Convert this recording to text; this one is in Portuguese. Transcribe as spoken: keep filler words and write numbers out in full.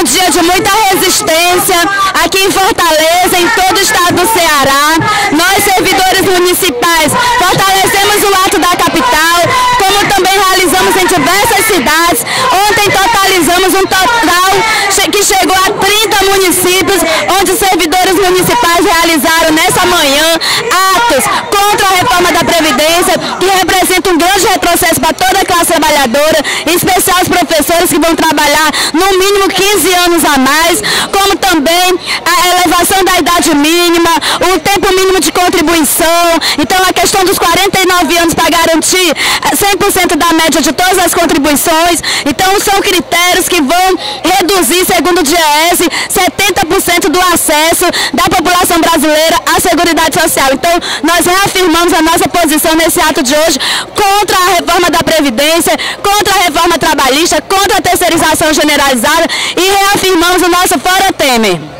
dia de muita resistência aqui em Fortaleza, em todo o estado do Ceará. Nós, servidores municipais, fortalecemos o ato da capital, como também realizamos em diversas cidades. Ontem totalizamos um total que chegou a trinta municípios, onde servidores municipais realizaram nessa manhã atos contra a reforma da Previdência, que representa um grande retrocesso para toda a classe trabalhadora, em especial os professores que vão trabalhar no mínimo quinze anos a mais, como também a elevação da idade mínima, o tempo mínimo de contribuição. Então a questão dos quarenta e nove anos para garantir cem por cento da média de todas as contribuições. Então são critérios que vão reduzir, segundo o DIEESE, setenta por cento do acesso da população brasileira à Seguridade Social. Então nós reafirmamos a nossa posição nesse ato de hoje contra a reforma da Previdência, contra a reforma trabalhista, contra a terceirização generalizada, e reafirmamos o nosso Fora Temer.